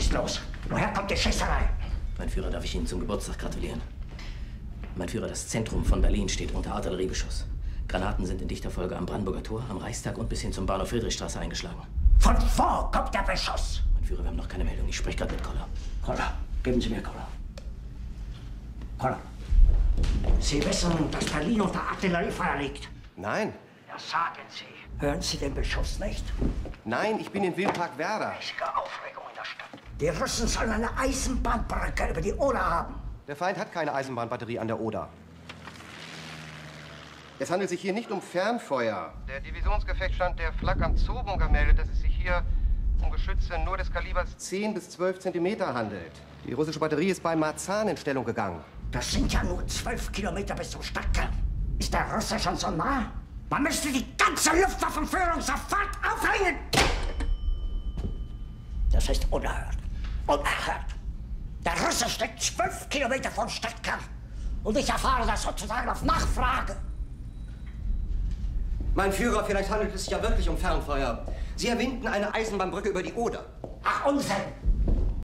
ist los? Woher kommt die Schießerei? Mein Führer, darf ich Ihnen zum Geburtstag gratulieren? Mein Führer, das Zentrum von Berlin steht unter Artilleriebeschuss. Granaten sind in dichter Folge am Brandenburger Tor, am Reichstag und bis hin zum Bahnhof Friedrichstraße eingeschlagen. Von wo kommt der Beschuss? Mein Führer, wir haben noch keine Meldung. Ich spreche gerade mit Koller. Koller, geben Sie mir Koller. Koller, Sie wissen, dass Berlin unter Artilleriefeuer liegt? Nein. Ja, sagen Sie. Hören Sie den Beschuss nicht? Nein, ich bin in Wildpark Werder. Riesige Aufregung in der Stadt. Die Russen sollen eine Eisenbahnbrücke über die Oder haben. Der Feind hat keine Eisenbahnbatterie an der Oder. Es handelt sich hier nicht um Fernfeuer. Der Divisionsgefechtsstand der Flak am Zoburger meldet, dass es sich hier um Geschütze nur des Kalibers 10 bis 12 Zentimeter handelt. Die russische Batterie ist bei Marzahn in Stellung gegangen. Das sind ja nur 12 Kilometer bis zum Stadtkern. Ist der Russe schon so nah? Man müsste die ganze Luftwaffenführung sofort aufhängen! Das ist unerhört. Unerhört. Der Russe steckt 12 Kilometer vom Stadtkern. Und ich erfahre das sozusagen auf Nachfrage. Mein Führer, vielleicht handelt es sich ja wirklich um Fernfeuer. Sie erwähnten eine Eisenbahnbrücke über die Oder. Ach, Unsinn!